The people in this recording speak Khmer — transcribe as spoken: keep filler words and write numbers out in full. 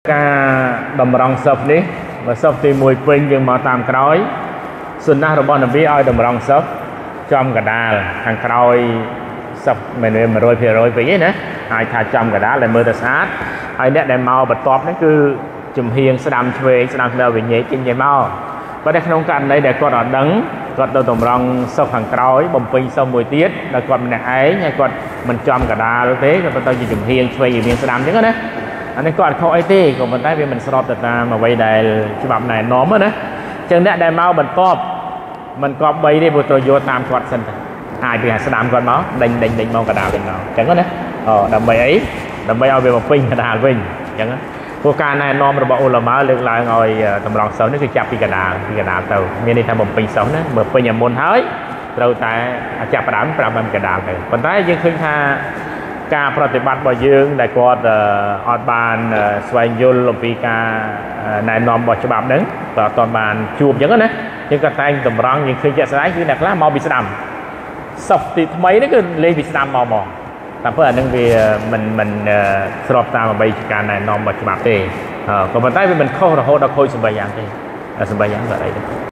ការតម្រង់សពនេះបើសពទីមួយពេញយើងមកតាមក្រោយសុណារបស់នប៊ីឲ្យតម្រង់សពចំកដាលខាងក្រោយសពមិនមែន một trăm phần trăm ពេញទេណាអាចថាចំកដាលដែលមើលទៅស្អាតហើយអ្នកដែលមកបន្ទាប់នេះគឺជំហៀងស្ដាំឆ្វេងស្ដាំស្ដាំវិញ្ញាណចេញចេញមកបើតែក្នុងករណីដែលគាត់អត់ដឹងគាត់ទៅតម្រង់សពខាងក្រោយបំពេញសពមួយទៀតដែលគាត់ម្នាក់ឯងហើយគាត់មិនចំកដាលទេគាត់បន្តជាជំហៀងឆ្វេងវិញ្ញាណស្ដាំអញ្ចឹងណាអានេះគាត់ខុសអីទេក៏ប៉ុន្តែវាមិនស្របទៅតាមអ្វីដែលច្បាប់ណែនាំណាអញ្ចឹងអ្នកដែលមកបន្ទាប់មិនគប្បីទេព្រោះត្រូវយកតាមគាត់សិនទៅអាចពីស្ដាំគាត់មកដេញដេញដេញមកកដាលវិញមកអញ្ចឹងណាអូដើម្បីអីដើម្បីឲ្យវាមកពេញកដាលវិញអញ្ចឹងព្រោះការណែនាំរបស់អ៊ុលាម៉ាលើកឡើងឲ្យតម្រង់សិស្សនេះគឺចាប់ពីកដាលពីកដាលទៅមានន័យថាបំពេញសិស្សណាបើពេញឲ្យមុនហើយត្រូវតែចាប់ផ្ដើមប្រាប់ឲ្យកដាលទៅប៉ុន្តែយើងឃើញថាការប្រតិបត្តិរបស់យើងដែលគាត់អត់បានស្វែងយល់អំពីការណែនាំរបស់ច្បាប់ហ្នឹងក៏អត់បានជួបអញ្ចឹងណាយើងក៏តែងតម្រង់យើងឃើញជាក់ស្ដែងគឺអ្នកខ្លះមកពីស្ដាំសុខទីថ្មីនេះគឺលេងពីស្ដាំមកមកតែព្រោះអានឹងវាមិនមិនស្របតាមអ្វីជាការណែនាំរបស់ច្បាប់ទេក៏ប៉ុន្តែវាមិនខុសរហូតដល់ខូចសម្បត្តិយ៉ាងទេសម្បត្តិយ៉ាងក៏អីដែរ